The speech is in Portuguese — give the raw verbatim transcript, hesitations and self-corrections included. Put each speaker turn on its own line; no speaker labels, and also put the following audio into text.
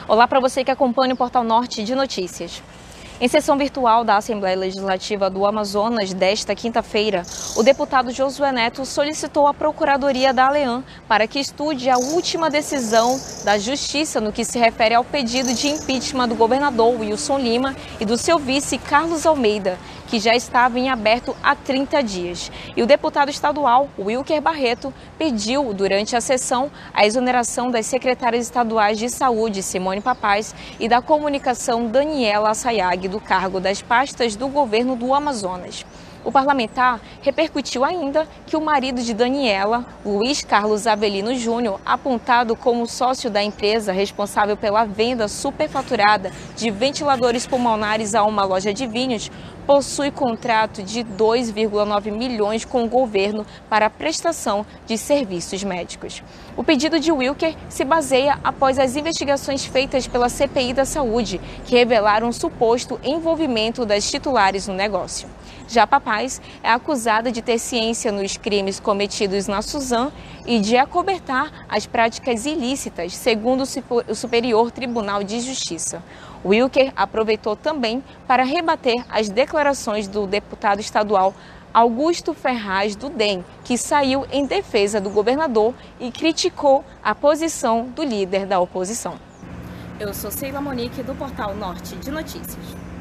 Olá para você que acompanha o Portal Norte de Notícias. Em sessão virtual da Assembleia Legislativa do Amazonas desta quinta-feira, o deputado Josué Neto solicitou à Procuradoria da ALEAN para que estude a última decisão da Justiça no que se refere ao pedido de impeachment do governador Wilson Lima e do seu vice Carlos Almeida, que já estava em aberto há trinta dias. E o deputado estadual, Wilker Barreto, pediu durante a sessão a exoneração das secretárias estaduais de saúde, Simone Papaz, e da comunicação, Daniela Assayag, do cargo das pastas do governo do Amazonas. O parlamentar repercutiu ainda que o marido de Daniela, Luiz Carlos Avelino Júnior, apontado como sócio da empresa responsável pela venda superfaturada de ventiladores pulmonares a uma loja de vinhos, possui contrato de dois vírgula nove milhões com o governo para a prestação de serviços médicos. O pedido de Wilker se baseia após as investigações feitas pela C P I da Saúde, que revelaram um suposto envolvimento das titulares no negócio. Já Papaz é acusada de ter ciência nos crimes cometidos na Suzam e de acobertar as práticas ilícitas, segundo o Superior Tribunal de Justiça. Wilker aproveitou também para rebater as declarações do deputado estadual Augusto Ferraz do D E M, que saiu em defesa do governador e criticou a posição do líder da oposição. Eu sou Sheila Monique, do Portal Norte de Notícias.